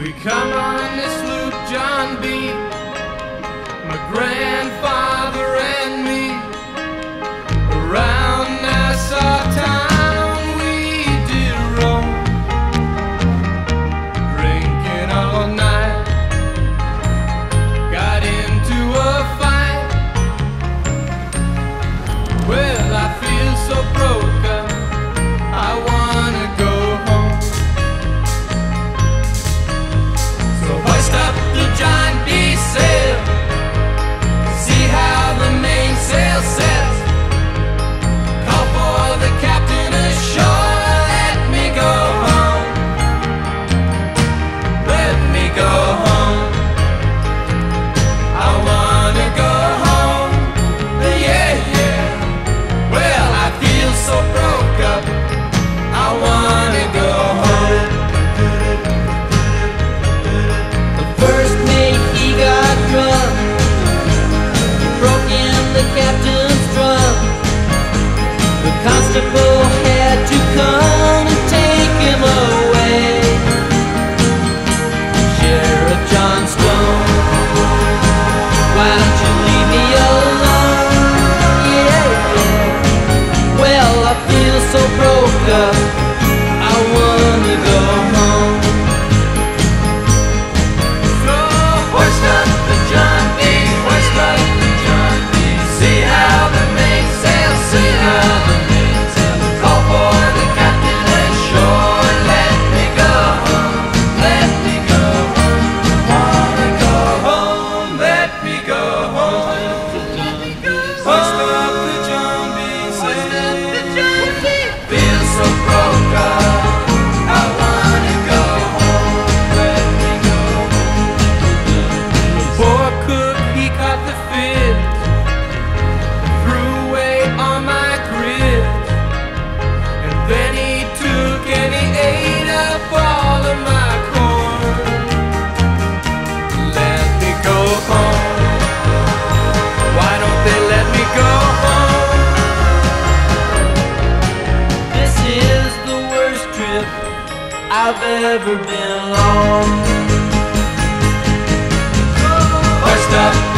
We come on this loop, John B., my grandfather and me, around Nassau town we did roam, drinking all night, got into a fight. Well, I feel so broke up, I wanna go home. So hoist up the John B. sail, see how the mainsail sets, call for the captain ashore, let me go home, let me go home. I wanna go home, yeah, yeah. Well, I feel so broke up, I wanna go home. The first mate, he got drunk, broke in the captain's drum. The constable had to come and take him away. Sheriff John Stone, why don't you leave me alone? Yeah, yeah. Well, I feel so broke up, I wanna go home. So hoist up the John B., hoist up the John B., see how the mainsail sails, call for the captain ashore, let me go home, let me go home. Wanna go home, let me go home. Hoist up the John B., feel so broke up, I wanna go home, let me go home. The poor cook, he caught the fit, threw away all my grits, and then he took and he ate up all of my corn. Let me go home, why don't they let me go home? This is the worst trip I've ever been on. Hoist up